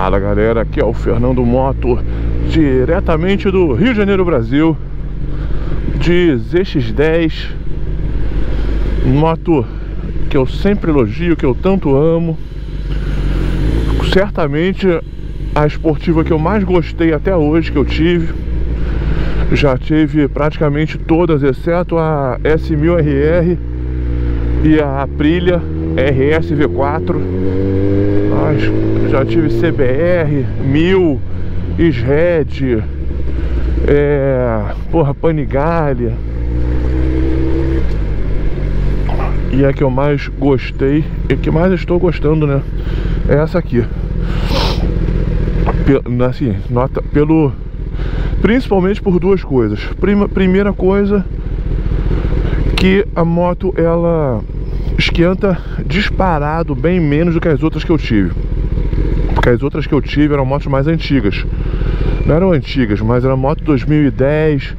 Fala galera, aqui é o Fernando Moto, diretamente do Rio de Janeiro, Brasil, de ZX10, moto que eu sempre elogio, que eu tanto amo, certamente a esportiva que eu mais gostei até hoje que eu tive. Já tive praticamente todas, exceto a S1000RR e a Aprilia RS V4. Mas já tive CBR, 1000, SRED, Panigale. E a que eu mais gostei e que mais estou gostando, né, é essa aqui. Assim, nota pelo... principalmente por duas coisas. Primeira coisa, que a moto ela esquenta disparado bem menos do que as outras que eu tive. Porque as outras que eu tive eram motos mais antigas. Não eram antigas, mas era moto 2010,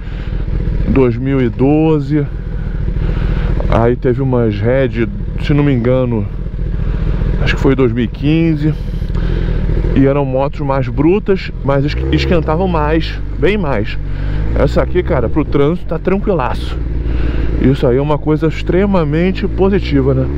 2012. Aí teve umas Red, se não me engano, acho que foi 2015. E eram motos mais brutas, mas esquentavam mais, bem mais. Essa aqui, cara, pro trânsito tá tranquilaço. Isso aí é uma coisa extremamente positiva, né?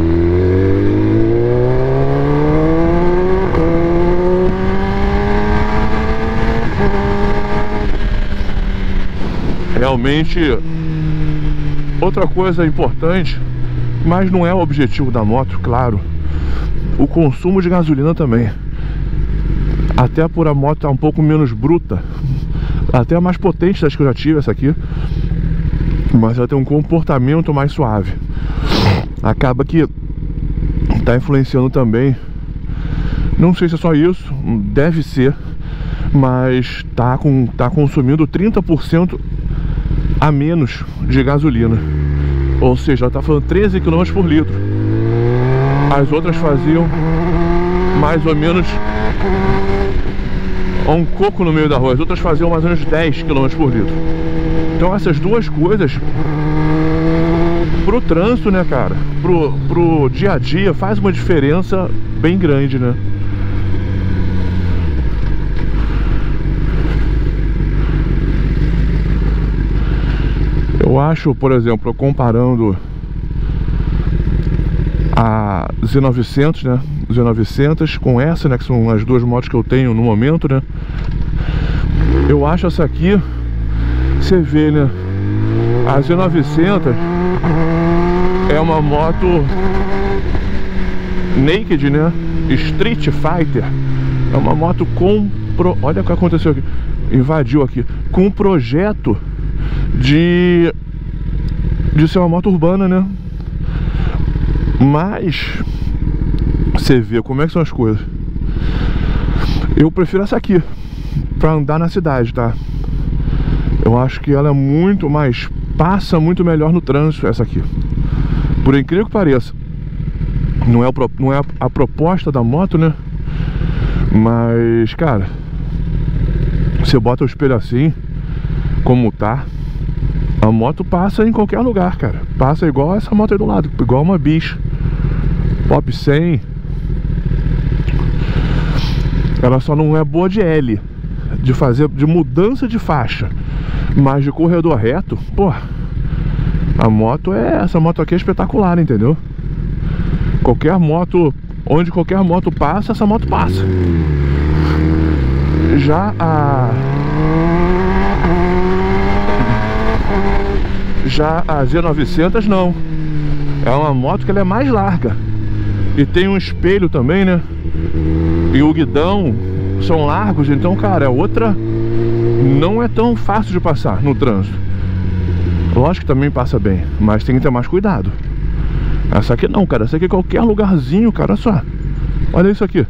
Realmente, outra coisa importante, mas não é o objetivo da moto, claro, o consumo de gasolina também. Até por a moto estar um pouco menos bruta, até a mais potente das que eu já tive, essa aqui, mas ela tem um comportamento mais suave. Acaba que está influenciando também. Não sei se é só isso, deve ser, mas tá consumindo 30% a menos de gasolina. Ou seja, ela está falando 13 km por litro. As outras faziam mais ou menos um coco no meio da rua. As outras faziam mais ou menos 10 km por litro. Então essas duas coisas pro trânsito, né, cara, pro dia a dia, faz uma diferença bem grande, né? Eu acho, por exemplo, comparando a Z900, né, Z900 com essa, né, que são as duas motos que eu tenho no momento, né, eu acho essa aqui, você vê, né, a Z900 é uma moto naked, né, Street Fighter, é uma moto com olha o que aconteceu aqui, invadiu aqui, com um projeto de ser uma moto urbana, né? Mas você vê como é que são as coisas. Eu prefiro essa aqui pra andar na cidade, tá? Eu acho que ela é muito mais, passa muito melhor no trânsito, essa aqui. Por incrível que pareça, não é a proposta da moto, né? Mas, cara, você bota o espelho assim, como tá, a moto passa em qualquer lugar, cara. Passa igual essa moto aí do lado, igual uma bicha Pop 100. Ela só não é boa de L, de fazer, de mudança de faixa, mas de corredor reto, pô, a moto essa moto aqui é espetacular, entendeu? Qualquer moto, onde qualquer moto passa, essa moto passa. Já a Z900 não. É uma moto que ela é mais larga e tem um espelho também, né? E o guidão são largos, então, cara, outra não é tão fácil de passar no trânsito. Lógico que também passa bem, mas tem que ter mais cuidado. Essa aqui não, cara. Essa aqui é qualquer lugarzinho, cara, olha só. Olha isso aqui.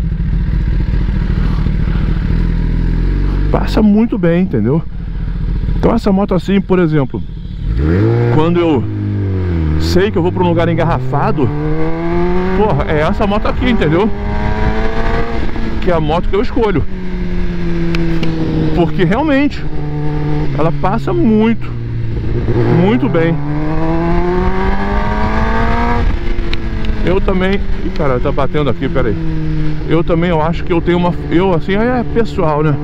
Passa muito bem, entendeu? Então essa moto assim, por exemplo, quando eu sei que eu vou para um lugar engarrafado, porra, é essa moto aqui, entendeu? Que é a moto que eu escolho. Porque realmente ela passa muito, muito bem. Eu também... Ih, cara, tá batendo aqui, peraí. Eu também, eu acho que eu tenho uma... Eu, assim, é pessoal, né?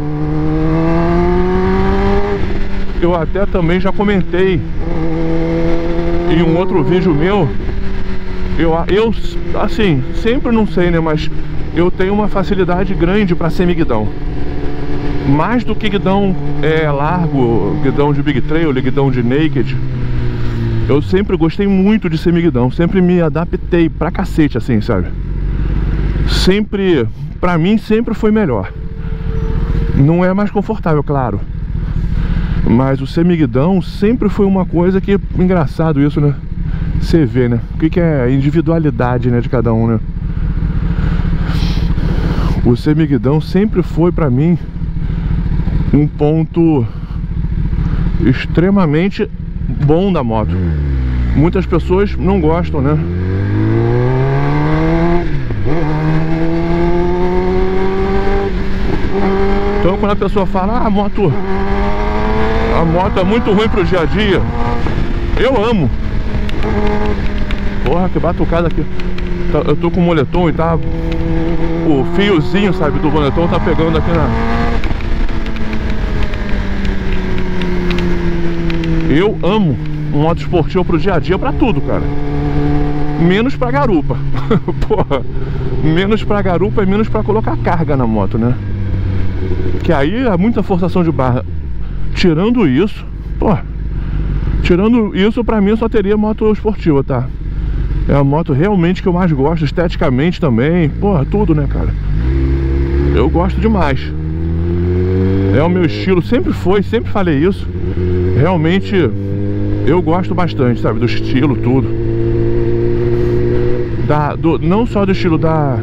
Eu até também já comentei em um outro vídeo meu. Eu assim, sempre não sei, né? Mas eu tenho uma facilidade grande pra ser guidão. Mais do que guidão largo, guidão de Big Trail, guidão de Naked. Eu sempre gostei muito de ser miguidão. Sempre me adaptei pra cacete, assim, sabe? Sempre, pra mim, sempre foi melhor. Não é mais confortável, claro. Mas o ser miguidão sempre foi uma coisa que... Engraçado isso, né? Você vê, né? O que é a individualidade, né, de cada um, né? O ser miguidão sempre foi pra mim um ponto extremamente bom da moto. Muitas pessoas não gostam, né? Então quando a pessoa fala, ah, a moto é muito ruim pro dia a dia, eu amo. Porra, que batucada aqui. Eu tô com o moletom e tá... O fiozinho, sabe, do moletom tá pegando aqui na... Eu amo moto esportiva pro dia a dia, pra tudo, cara. Menos pra garupa. Porra, menos pra garupa e menos pra colocar carga na moto, né? Que aí é muita forçação de barra. Tirando isso, pô, tirando isso, pra mim eu só teria moto esportiva, tá? É a moto realmente que eu mais gosto, esteticamente também. Porra, tudo, né, cara? Eu gosto demais. É o meu estilo, sempre foi, sempre falei isso. Realmente eu gosto bastante, sabe? Do estilo, tudo. Não só do estilo, da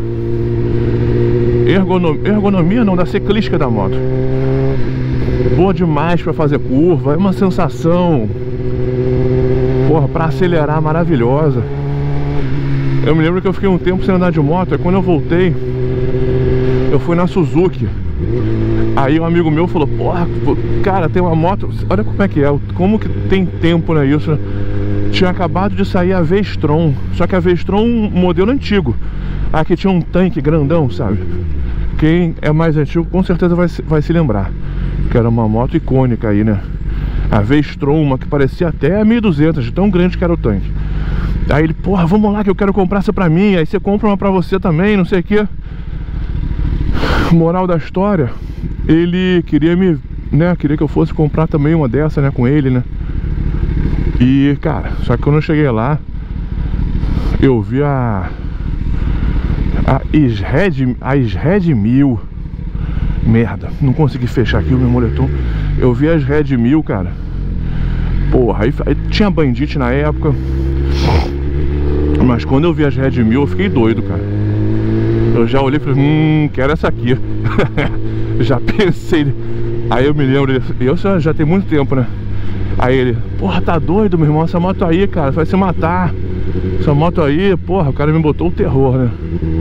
ergonomia não, da ciclística da moto. Boa demais pra fazer curva, é uma sensação, porra, pra acelerar maravilhosa. Eu me lembro que eu fiquei um tempo sem andar de moto, e quando eu voltei, eu fui na Suzuki. Aí um amigo meu falou, porra, cara, tem uma moto, olha como é que é, como que tem tempo, né, isso. Tinha acabado de sair a V-Strom, só que a V-Strom modelo antigo. Aqui tinha um tanque grandão, sabe? Quem é mais antigo com certeza vai se lembrar. Que era uma moto icônica aí, né? A V-Strom, uma que parecia até 1200, de tão grande que era o tanque. Aí ele, porra, vamos lá que eu quero comprar essa pra mim. Aí você compra uma pra você também, não sei o que. Moral da história, ele queria queria que eu fosse comprar também uma dessa, né, com ele, né? E, cara, só que quando eu cheguei lá, eu vi a Red 1000. Merda, não consegui fechar aqui o meu moletom. Eu vi as Red 1000, cara. Porra, aí tinha Bandit na época. Mas quando eu vi as Red 1000, eu fiquei doido, cara. Eu já olhei e falei, quero essa aqui. Já pensei. Aí eu me lembro, eu já tem muito tempo, né? Aí ele, porra, tá doido, meu irmão? Essa moto aí, cara, vai se matar. Essa moto aí, porra, o cara me botou o terror, né?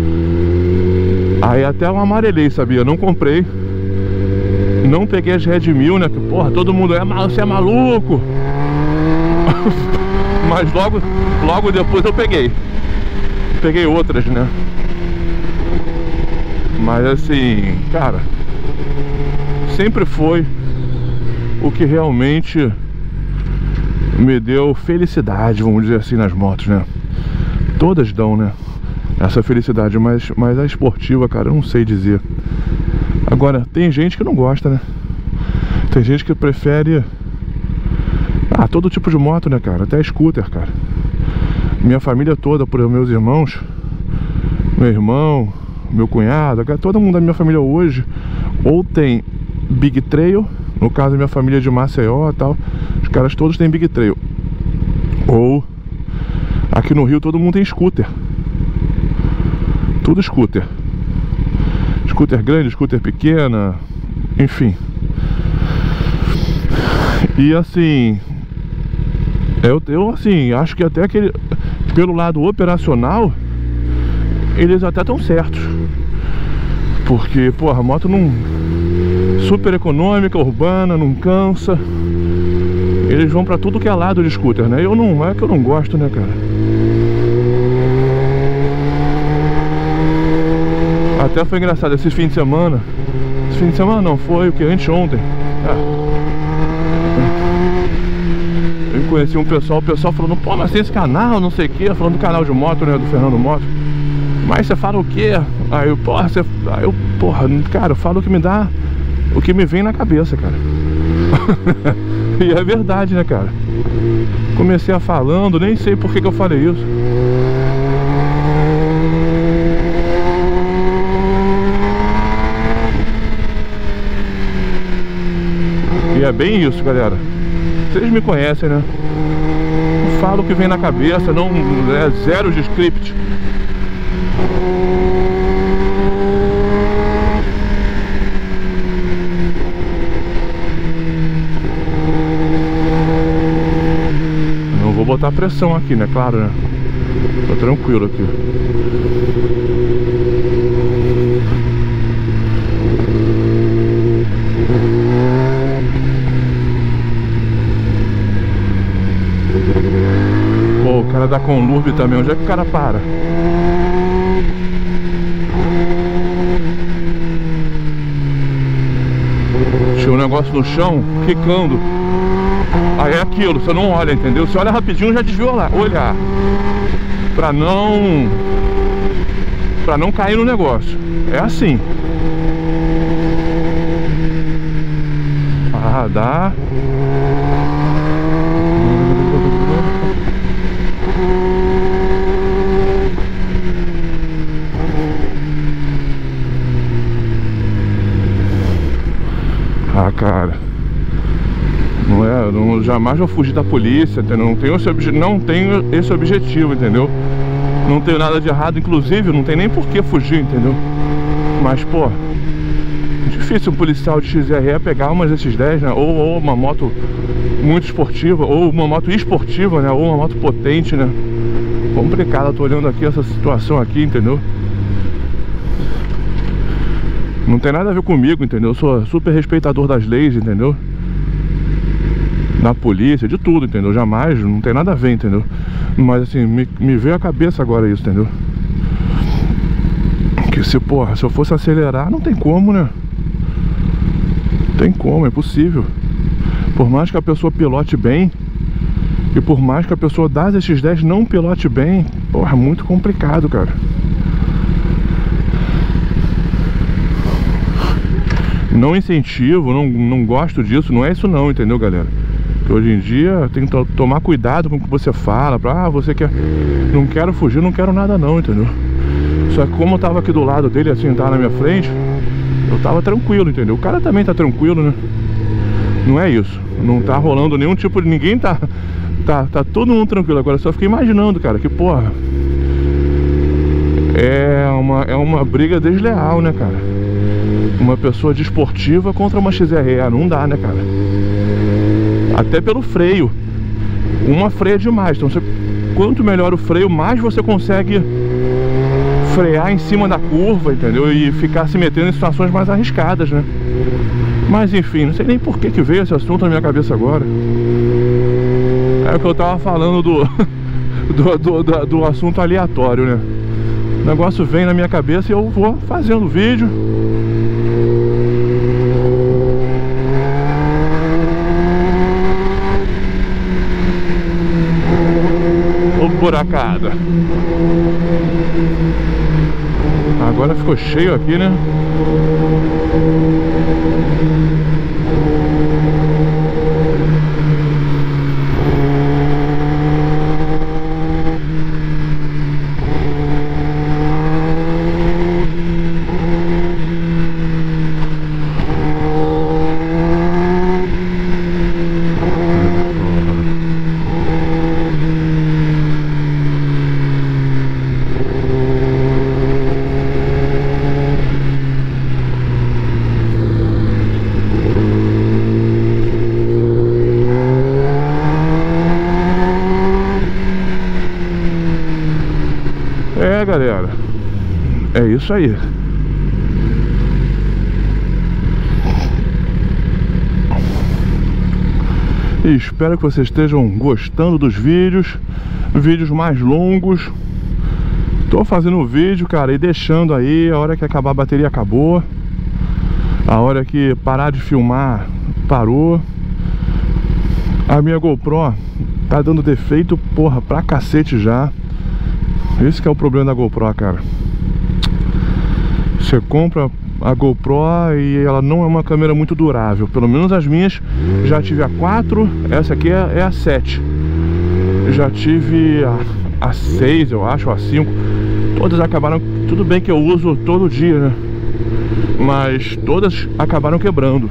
Aí até eu amarelei, sabia? Não comprei. Não peguei as Red 1000, né? Que, porra, todo mundo você é maluco. Mas logo depois eu peguei. Peguei outras, né? Mas assim, cara, sempre foi o que realmente me deu felicidade, vamos dizer assim, nas motos, né? Todas dão, né? Essa felicidade, mas a esportiva, cara, eu não sei dizer. Agora, tem gente que não gosta, né? Tem gente que prefere todo tipo de moto, né, cara? Até scooter, cara. Minha família toda, por meus irmãos, meu irmão, meu cunhado, todo mundo da minha família hoje ou tem Big Trail, no caso da minha família de Maceió e tal, os caras todos têm Big Trail. Ou aqui no Rio todo mundo tem scooter. Tudo scooter. Scooter grande, scooter pequena, enfim. E assim, eu assim, acho que até pelo lado operacional, eles até estão certos. Porque, porra, a moto não... super econômica, urbana, não cansa. Eles vão pra tudo que é lado de scooter, né? É que eu não gosto, né, cara? Até foi engraçado esse fim de semana. Esse fim de semana não, foi o que? Anteontem. Eu conheci um pessoal, o pessoal falando, pô, mas tem esse canal, não sei o que, falando do canal de moto, né, do Fernando Moto. Mas você fala o quê? Aí eu, porra, cara, eu falo o que me dá, o que me vem na cabeça, cara. E é verdade, né, cara? Comecei a falando, nem sei por que eu falei isso. E é bem isso, galera. Vocês me conhecem, né? Eu falo o que vem na cabeça, não é zero de script. Não vou botar pressão aqui, né? Claro, né? Tô tranquilo aqui. Pô, o cara da Conlurb também, onde é que o cara para? Tinha um negócio no chão, quicando. Aí é aquilo, você não olha, entendeu? Você olha rapidinho, já desviou lá, olhar. Pra não cair no negócio. É assim. Ah, dá. Ah, cara, jamais vou fugir da polícia, entendeu? Não tenho esse objetivo, entendeu? Não tenho nada de errado, inclusive não tem nem por que fugir, entendeu? Mas, pô, difícil um policial de XRE pegar umas desses 10, né? Ou uma moto muito esportiva, ou uma moto esportiva, né? Ou uma moto potente, né? Complicado, tô olhando aqui essa situação aqui, entendeu? Não tem nada a ver comigo, entendeu? Eu sou super respeitador das leis, entendeu? Da polícia, de tudo, entendeu? Jamais, não tem nada a ver, entendeu? Mas assim, me veio à cabeça agora isso, entendeu? Que se eu fosse acelerar, não tem como, né? Não tem como, é impossível. Por mais que a pessoa pilote bem, e por mais que a pessoa das X10 não pilote bem, porra, é muito complicado, cara. Não incentivo, não gosto disso, não é isso não, entendeu, galera? Que hoje em dia tem que tomar cuidado com o que você fala, você quer... Não quero fugir, não quero nada não, entendeu? Só que como eu tava aqui do lado dele, assim, tava na minha frente, eu tava tranquilo, entendeu? O cara também tá tranquilo, né? Não é isso, não tá rolando nenhum tipo de... Ninguém tá todo mundo tranquilo. Agora eu só fiquei imaginando, cara, que porra, é uma briga desleal, né, cara? Uma pessoa desportiva contra uma XRE, não dá, né, cara? Até pelo freio. Uma freia demais. Então quanto melhor o freio, mais você consegue frear em cima da curva, entendeu? E ficar se metendo em situações mais arriscadas, né? Mas enfim, não sei nem por que veio esse assunto na minha cabeça agora. É o que eu tava falando do assunto aleatório, né? O negócio vem na minha cabeça e eu vou fazendo vídeo. Buracada. Agora ficou cheio aqui, né? Galera, é isso aí. E espero que vocês estejam gostando dos vídeos mais longos. Tô fazendo o vídeo, cara, e deixando aí. A hora que acabar a bateria, acabou. A hora que parar de filmar, parou. A minha GoPro tá dando defeito, porra, pra cacete já. Esse que é o problema da GoPro, cara. Você compra a GoPro e ela não é uma câmera muito durável. Pelo menos as minhas, já tive a 4, essa aqui é a 7. Já tive a 6, eu acho, a 5. Todas acabaram, tudo bem que eu uso todo dia, né? Mas todas acabaram quebrando.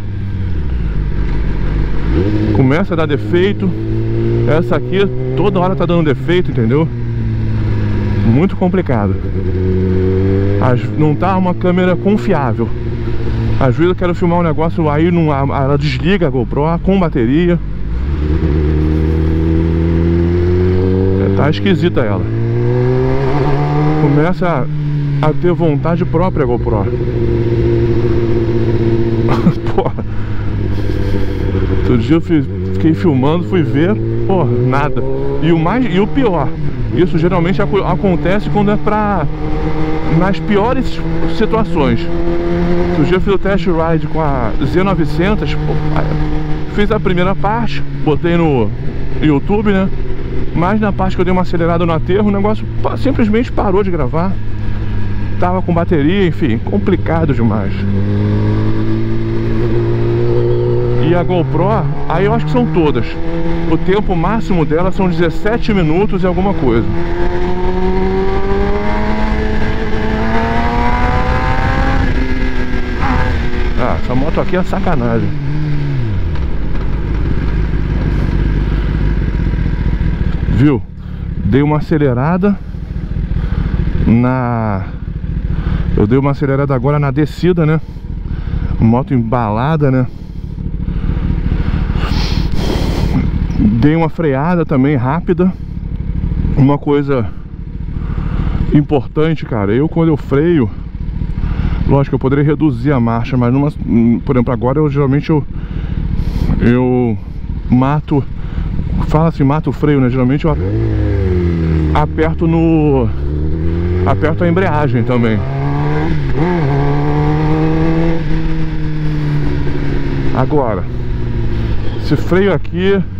Começa a dar defeito. Essa aqui toda hora tá dando defeito, entendeu? Muito complicado. Não tá uma câmera confiável. Às vezes eu quero filmar um negócio, aí não, ela desliga a GoPro com bateria. Tá esquisita ela. Começa a ter vontade própria a GoPro. Porra. Outro dia eu fiquei filmando, fui ver, porra, nada. E o pior, isso geralmente acontece quando é nas piores situações. Outro dia eu fiz o test ride com a Z900, fiz a primeira parte, botei no YouTube, né? Mas na parte que eu dei uma acelerada no aterro, o negócio simplesmente parou de gravar. Tava com bateria, enfim, complicado demais. E a GoPro, aí eu acho que são todas. O tempo máximo dela são 17 minutos e alguma coisa. Ah, essa moto aqui é sacanagem. Viu? Dei uma acelerada eu dei uma acelerada agora na descida, né? Moto embalada, né? Dei uma freada também rápida. Uma coisa importante, cara, quando eu freio, lógico, eu poderia reduzir a marcha, mas por exemplo, agora geralmente eu mato, fala assim, mato o freio, né? Geralmente eu aperto a embreagem também. Agora, esse freio aqui